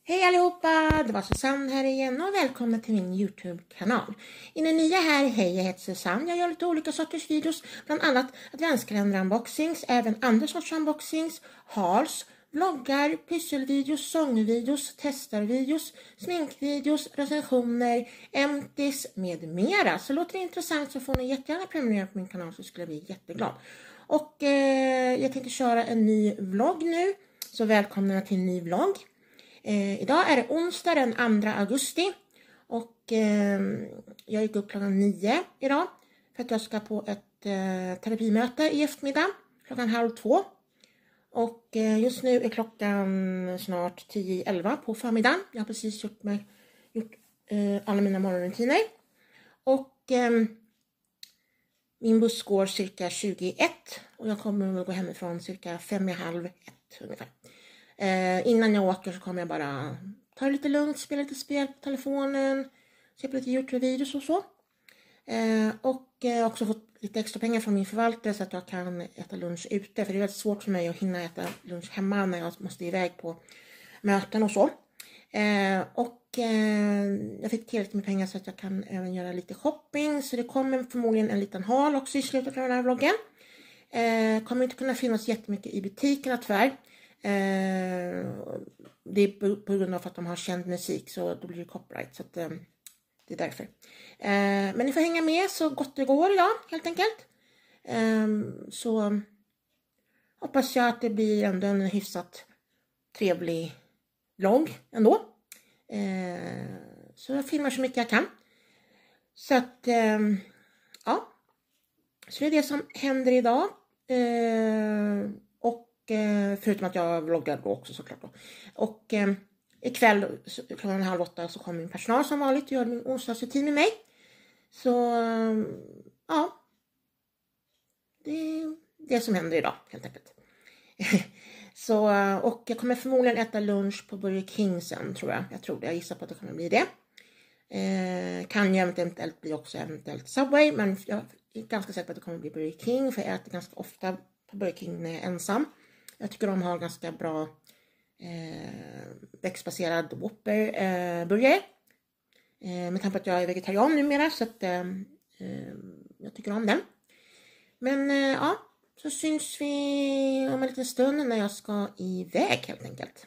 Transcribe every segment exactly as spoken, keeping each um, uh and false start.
Hej allihopa, det var Susanne här igen och välkommen till min YouTube-kanal. I den nya här, hej jag heter Susanne, jag gör lite olika sorters videos, bland annat adventskalender unboxings, även andra sorters unboxings, hauls, vloggar, pysselvideos, sångvideos, testarvideos, sminkvideos, recensioner, empties med mera. Så låter det intressant så får ni jättegärna prenumerera på min kanal så skulle jag bli jätteglad. Och eh, jag tänkte köra en ny vlogg nu, så välkomna till en ny vlogg. Eh, idag är det onsdag den andra augusti och eh, jag gick upp klockan nio idag för att jag ska på ett eh, terapimöte i eftermiddag klockan halv två. Och eh, just nu är klockan snart tio elva på förmiddagen. Jag har precis gjort, mig, gjort eh, alla mina morgonrutiner. Och eh, min buss går cirka tjugoett och jag kommer att gå hemifrån cirka fem i halv ett ungefär. Eh, innan jag åker så kommer jag bara ta det lite lugnt, spela lite spel på telefonen, se på lite YouTube-videos och så. Eh, och eh, också fått lite extra pengar från min förvaltare så att jag kan äta lunch ute. För det är väldigt svårt för mig att hinna äta lunch hemma när jag måste iväg på möten och så. Eh, och eh, jag fick tillräckligt med pengar så att jag kan även göra lite shopping. Så det kommer förmodligen en liten haul också i slutet av den här vloggen. Eh, kommer inte kunna finnas jättemycket i butikerna tyvärr. Eh, det är på grund av att de har känd musik så då blir det copyright, så att, eh, det är därför. Eh, men ni får hänga med så gott det går idag helt enkelt. Eh, så hoppas jag att det blir ändå en hyfsat trevlig vlogg ändå. Eh, så jag filmar så mycket jag kan. Så att eh, ja, så det är det som händer idag. Eh, och förutom att jag vloggar då också såklart då. Och eh, ikväll klockan halv åtta så kommer min personal som vanligt och gör min onsdagsrutin med mig. Så eh, ja, det är det som händer idag helt enkelt. Så, och jag kommer förmodligen äta lunch på Burger King sen tror jag. Jag tror det, jag gissar på att det kommer bli det. Eh, kan ju eventuellt bli också eventuellt Subway, men jag är ganska säker på att det kommer bli Burger King för jag äter ganska ofta på Burger King när jag är ensam. Jag tycker de har ganska bra eh, växtbaserad Whopper eh, burgare. Eh, med tanke på att jag är vegetarian numera så att eh, jag tycker om den. Men eh, ja, så syns vi om en liten stund när jag ska iväg helt enkelt.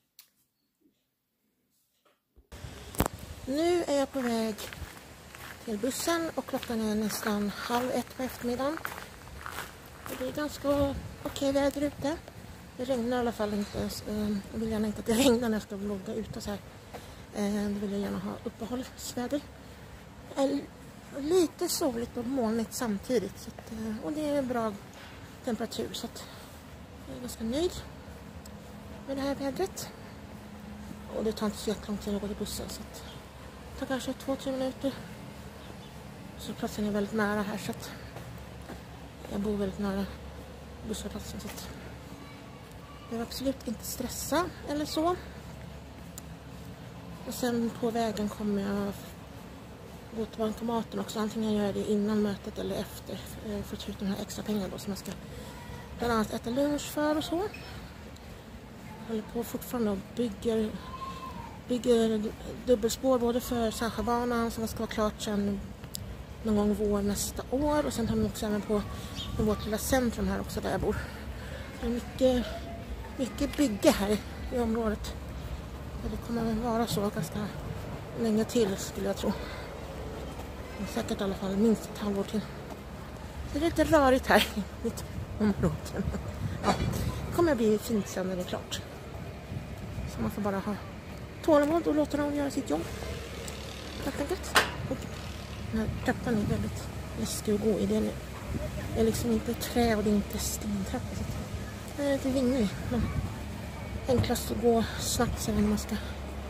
Nu är jag på väg till bussen och klockan är nästan halv ett på eftermiddagen. Det är ganska okej väder ute. Det regnar i alla fall inte. Jag vill gärna inte att det regnar när jag ska vlogga ute så här. Det vill jag gärna ha uppehållsväder. Lite soligt och molnigt samtidigt. Så att, och det är bra temperatur så att jag är ganska nöjd med det här vädret. Och det tar inte så jättelång tid att gå till bussen så att det tar kanske två till tre minuter. Så platsen är väldigt nära här så att jag bor väldigt nära busshållplatsen så att jag behöver absolut inte stressa eller så. Och sen på vägen kommer jag gå till bankomaten också. Antingen jag gör det innan mötet eller efter för att ta ut de här extra pengarna då som jag ska bland annat äta lunch för och så. Jag håller på fortfarande och bygger, bygger dubbelspår både för Särskabanan som ska vara klart sen någon gång vår nästa år. Och sen har vi också även på vårt lilla centrum här också där jag bor. Det är mycket, mycket bygge här i området. Det kommer att vara så ganska länge till skulle jag tro. Säkert i alla fall minst ett halvår till. Så det är lite rörigt här i mitt område. Ja, det kommer att bli fint sen när det är klart. Så man får bara ha tålamod och låta dem göra sitt jobb. Helt enkelt. Och den här trappan är väldigt läskig att gå i. Det är liksom inte trä och det är inte stentrappa. Så det är lite vinglig. Men enklast att gå snabbt sen när man ska.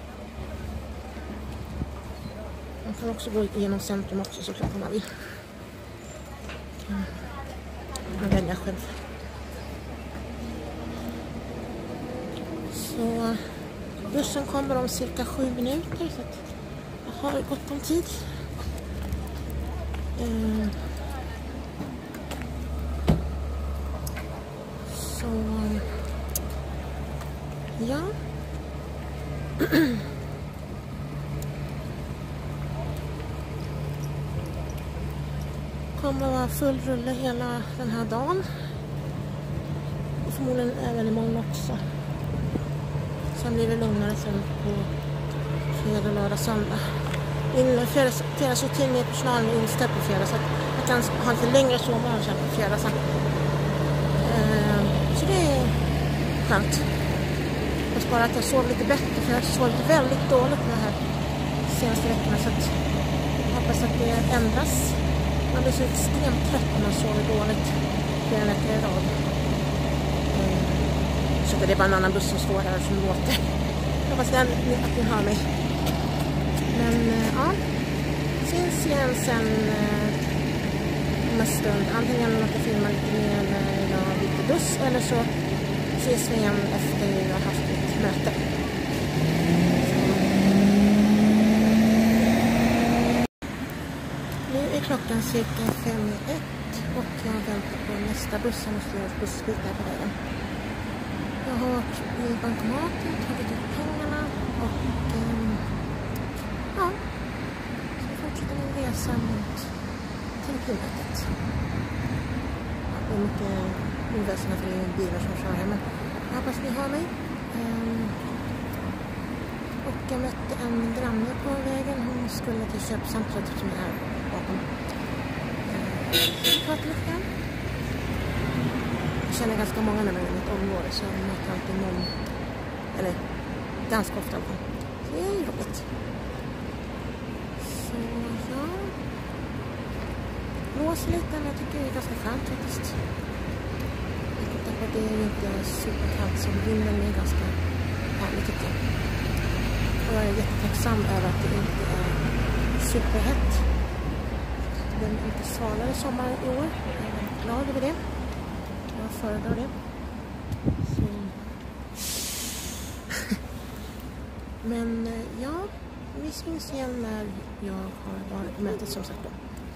Man kan också gå igenom centrum också såklart om man vill. Man väljer själv. Så bussen kommer om cirka sju minuter så att jag har gott om tid. Mm. Så ja, Kommer att vara full rulle hela den här dagen. Och förmodligen även imorgon också. Sen blir det lugnare sen på fredag, lördag, söndag. Min fredagsrutin med personalen är inställd på fredag så att jag kan ha lite längre sovmorgon sen på fredag sen. Ehm, så det är skönt. Jag sparar att jag sover lite bättre för jag har sovit väldigt dåligt med det här senaste veckorna så att jag hoppas att det ändras. Man blir så extremt trött när man sover dåligt flera veckor i rad. Ehm, så det är bara en annan buss som står här som låter. Jag hoppas att ni hör mig. Men ja, syns igen sen om en stund. Antingen att jag filmar lite mer när jag byter buss eller så ses vi igen efter jag har haft ett möte. Nu är klockan cirka fem i ett och jag väntar på nästa buss. Jag måste göra bussbyte på vägen. Jag har varit i bankomaten, tagit ut pengarna och ja, så jag fortsätter min resa mot terapimötet. Ja, det är mycket oväsen för det är bilar som kör här, men jag hoppas ni har mig. Um, och jag mötte en granne på vägen. Hon skulle till köpcentret som är här bakom. Så vi pratade lite grann. Jag känner ganska många när man är i mitt område så jag möter alltid någon, eller ganska ofta i alla fall. Så det är ju roligt. Så ja, blåser lite men jag tycker det är ganska skönt faktiskt. Jag tittar på det är inte superkallt som vinden är ganska härligt tycker jag. Och jag är jättetacksam över att det inte är superhett. Det är en lite svalare sommar i år. Jag är väldigt glad över det. Jag föredrar det. Så. Men ja, vi syns igen när jag har varit på mötet som sagt då.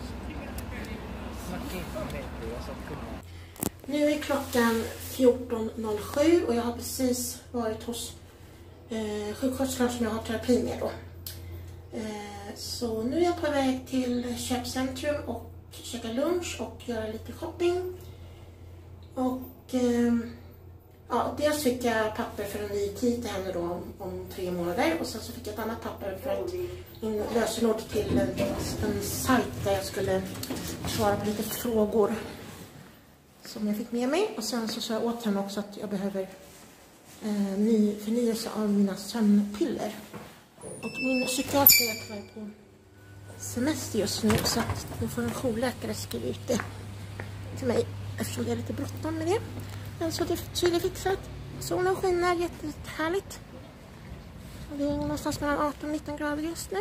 Nu är klockan fjorton noll sju och jag har precis varit hos eh, sjuksköterskan som jag har terapi med då. Eh, så nu är jag på väg till köpcentrum och käka lunch och göra lite shopping. Och eh, ja, dels fick jag papper för en ny tid till henne då om, om tre månader och sen så fick jag ett annat papper för att min lösenord till en, en sajt där jag skulle svara på lite frågor som jag fick med mig. Och sen så sa jag åt henne också att jag behöver eh, ny förnyelse av mina sömnpiller. Och min psykiater är tyvärr på semester just nu så att då får en jourläkare skriva ut det till mig eftersom det är lite bråttom med det. Men så det, så är det fixat. Solen skiner jättehärligt. Det är någonstans mellan arton och nitton grader just nu.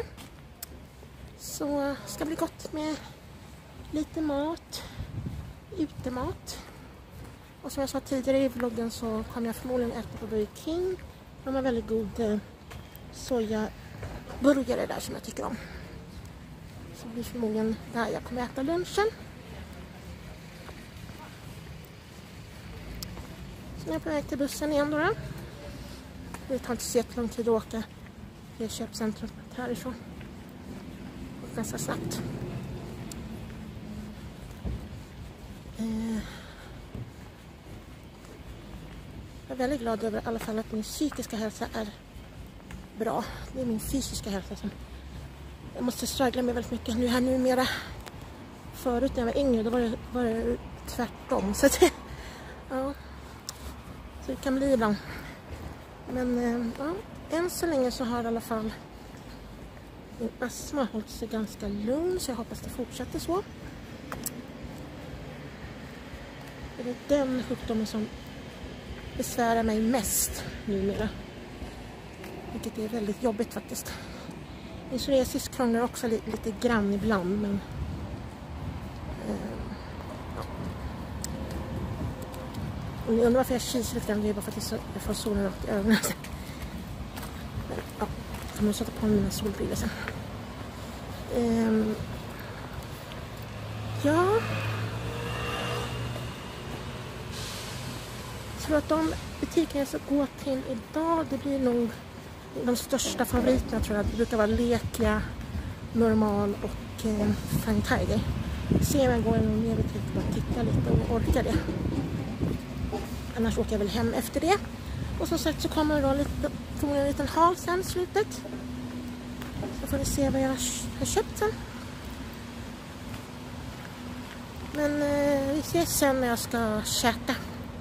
Så ska bli gott med lite mat, utemat. Och som jag sa tidigare i vloggen så kommer jag förmodligen äta på Burger King. De har väldigt god eh, sojaburgare där som jag tycker om. Så det blir förmodligen där jag kommer äta lunchen. Så nu är jag på väg till bussen igen då. då. Det tar inte så jättelång tid att åka till köpcentret härifrån. Och ganska snabbt. Eh, jag är väldigt glad över i alla fall att min psykiska hälsa är bra. Det är min fysiska hälsa som jag måste struggla med väldigt mycket nu här numera. Förut när jag var yngre då var det, var det tvärtom. Så att, ja. Så det kan bli ibland. Men ja, än så länge så har i alla fall min astma hållit sig ganska lugn så jag hoppas det fortsätter så. Det är den sjukdomen som besvärar mig mest numera. Vilket är väldigt jobbigt faktiskt. Min psoriasis krånglar också lite, lite grann ibland men och ni undrar varför jag kisar lite grann, det är bara för att jag får solen rakt i ögonen. Men ja, jag kommer sätta på mina solbrillor sen. Um, ja. Jag tror att de butikerna jag ska gå till idag, det blir nog De största favoriterna tror jag det brukar vara Lekia, Normal och eh, Flying Tiger. Se om jag går ner och bara titta lite och orkar det. Annars åker jag väl hem efter det. Och som sagt så kommer det då lite, förmodligen en liten hal sen i slutet. Så får ni se vad jag har köpt sen. Men eh, vi ses sen när jag ska käka.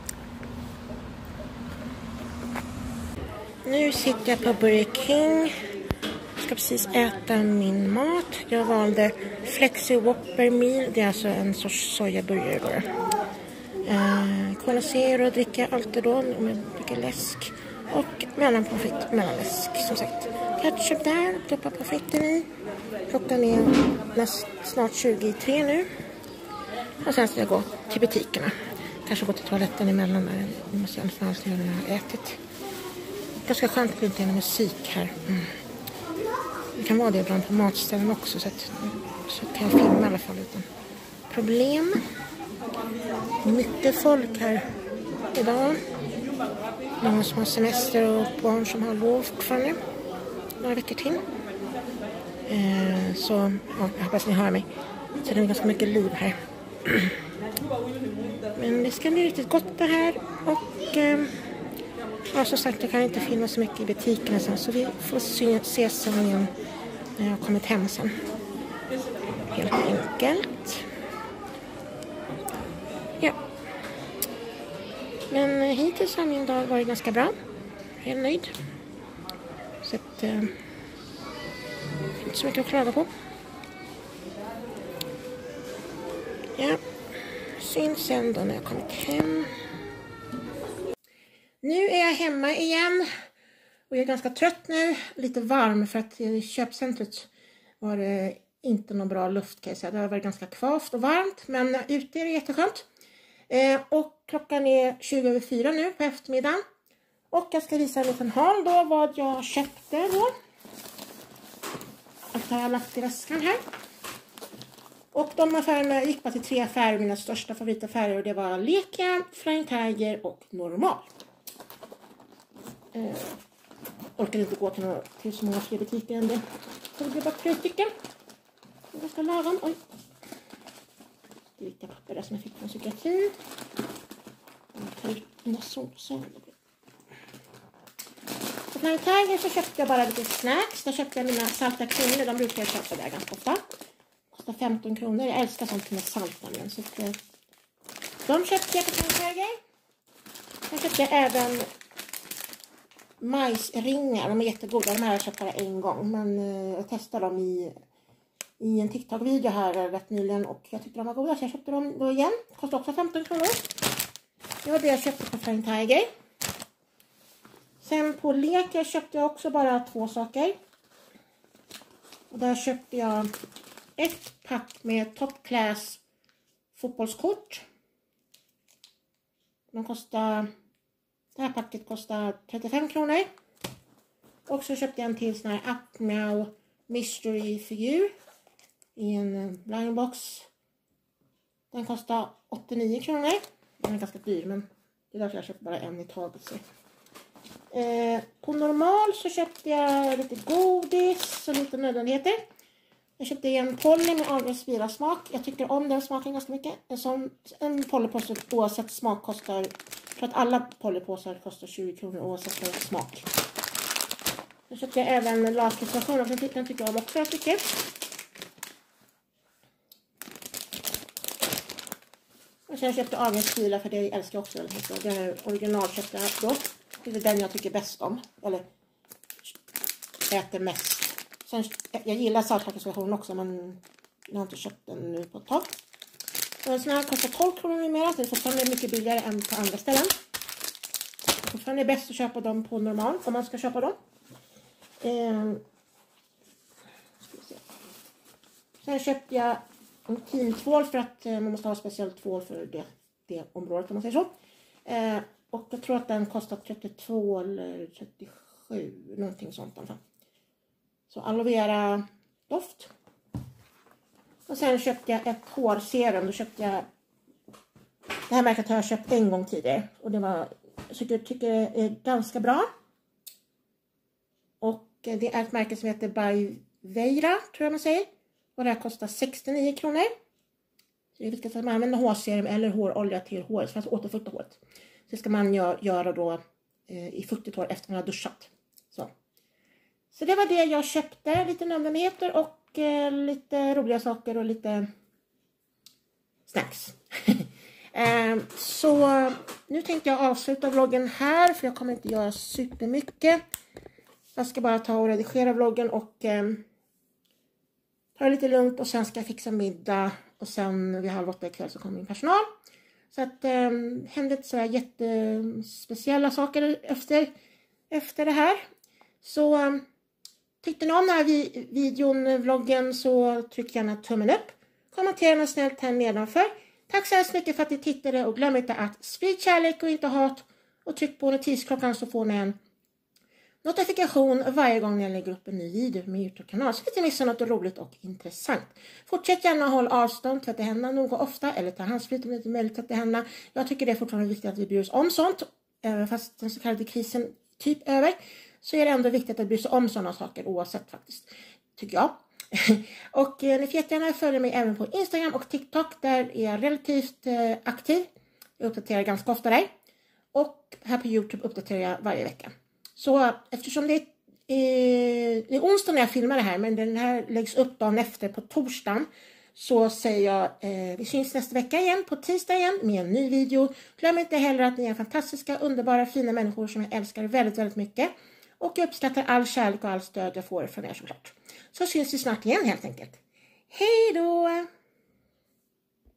Nu sitter jag på Burger King. Jag ska precis äta min mat. Jag valde Flexi Whopper Meal. Det är alltså en sorts sojaburgare bara. Eh, Cola Zero dricker jag alltid då. Med dricker läsk. Och mellanprofit, mellanläsk som sagt. Ketchup där. Doppa på fritten i. Klockan är näst, snart tjugo i tre nu. Och sen ska jag gå till butikerna. Kanske gå till toaletten emellan. Där. Nu måste jag nästan alltid göra när jag har ätit. Ganska skönt att det inte är musik här. Mm. Det kan vara det ibland på matställen också. Så, att, så kan jag filma i alla fall utan problem. Mycket folk här idag. Någon som har semester och barn som har lov fortfarande. Några veckor till. Eh, så ja, jag hoppas ni hör mig. Så det är ganska mycket liv här. Men det ska bli riktigt gott det här. Och eh, ja, som sagt jag kan inte filma så mycket i butikerna sen. Så vi får se, ses sen igen när jag har kommit hem sen. Helt enkelt. Ja. Men hittills har min dag varit ganska bra. Jag är nöjd. Så att eh, inte så mycket att klaga på. Ja. Syns sen då när jag kommit hem. Nu är jag hemma igen. Och jag är ganska trött nu. Lite varm för att i köpcentret var det inte någon bra luft kan jag säga. Det har varit ganska kvavt och varmt. Men ute är det jätteskönt. Eh, och klockan är tjugo över fyra nu på eftermiddagen. Och jag ska visa en liten haul då vad jag köpte då. Allt har jag lagt i väskan här. Och de affärerna gick bara till tre affärer. Mina största favoritaffärer. Och det var Lekia, Flying Tiger och Normal. Eh, orkade inte gå till, några, till så många fler butiker än det. Så det blev bara tre stycken. Det är ganska lagom. Oj. Det är viktiga papper där som jag fick från psykiatrin. Jag tar ut mina solsönder. På Flying Tiger så köpte jag bara lite snacks. Där köpte jag mina salta kronor. De brukar jag köpa där ganska ofta. Kostar femton kronor. Jag älskar sånt med salta. Så att, eh, de köpte jag på Flying Tiger. Sen köpte jag även majsringar. De är jättegoda. De här har jag köpt bara en gång. Men eh, jag testade dem i, i en TikTok-video här rätt nyligen. Och jag tyckte de var goda. Så jag köpte dem då igen. Kostar också femton kronor. Det var det jag köpte på Flying Tiger. Sen på Lekia köpte jag också bara två saker. Och där köpte jag ett pack med Top Class fotbollskort. De kostar, det här packet kostar trettiofem kronor. Och så köpte jag en till sån här Up Meow Mystery-figur i en blind box. Den kostar åttionio kronor. Den är ganska dyr men det är därför jag köpte bara en i taget. Eh, på Normal så köpte jag lite godis och lite nödvändigheter. Jag köpte en Polly med Algers smak. Jag tycker om den smaken ganska mycket. En, sån, en Pollypåse oavsett smak kostar, för att alla Pollypåsar kostar tjugo kronor oavsett smak. Jag köpte även lakritsversionen, den tycker jag om också jag tycker. Och sen köpte jag Agnes filer för det älskar jag också väldigt mycket. Den är original köpte jag då. Det är den jag tycker bäst om. Eller äter mest. Sen, jag gillar saltlakritsversionen också men jag har inte köpt den nu på ett tag. Och en sån här kostar tolv kronor numera. Så det är fortfarande mycket billigare än på andra ställen. Det fortfarande är bäst att köpa dem på Normal om man ska köpa dem. Eh, ska vi se. Sen köpte jag en teamtvål för att eh, man måste ha speciellt tvål för det, det området om man säger så. Eh, och jag tror att den kostar trettiotvå eller trettiosju, någonting sånt i alla fall. Så aloe vera doft. Och sen köpte jag ett hårserum. Då köpte jag, det här märket har jag köpt en gång tidigare. Och det var, jag tycker, tycker det är ganska bra. det är ett märke som heter Byveira, tror jag man säger. Och det här kostar sextionio kronor. Så det är viktigt att man använder hårserum eller hårolja till håret för att återfukta håret. Det ska man göra då eh, i fuktigt hår efter man har duschat. Så. Så det var det jag köpte. Lite nödvändigheter och eh, lite roliga saker och lite snacks. eh, så nu tänkte jag avsluta vloggen här, för jag kommer inte göra supermycket. Jag ska bara ta och redigera vloggen och eh, ta det lite lugnt, och sen ska jag fixa middag. Och sen vid halv åtta ikväll så kommer min personal. Så att eh, hände inte så här jättespeciella saker efter, efter det här. Så eh, tyckte ni om den här vi videon, vloggen, så tryck gärna tummen upp. Kommentera mig snällt här nedanför. Tack så hemskt mycket för att ni tittade, och glöm inte att sprid kärlek och inte hat. Och tryck på notisklockan så får ni en notifikation varje gång jag lägger upp en ny video på min YouTube-kanal, så att ni inte missar något roligt och intressant. Fortsätt gärna hålla avstånd till att det händer något ofta, eller ta handsfritt om det inte är möjligt att det händer. Jag tycker det är fortfarande viktigt att vi bryr oss om sånt. Även fast den så kallade krisen typ över, så är det ändå viktigt att bry sig om sådana saker oavsett faktiskt, tycker jag. Och eh, ni får jättegärna följa mig även på Instagram och TikTok. Där är jag relativt eh, aktiv. Jag uppdaterar ganska ofta där. Och här på YouTube uppdaterar jag varje vecka. Så eftersom det är, eh, det är onsdag när jag filmar det här, men den här läggs upp dagen efter på torsdagen, så säger jag eh, vi syns nästa vecka igen på tisdag igen med en ny video. Glöm inte heller att ni är fantastiska, underbara, fina människor som jag älskar väldigt, väldigt mycket. Och jag uppskattar all kärlek och all stöd jag får från er såklart. Så syns vi snart igen helt enkelt. Hej då!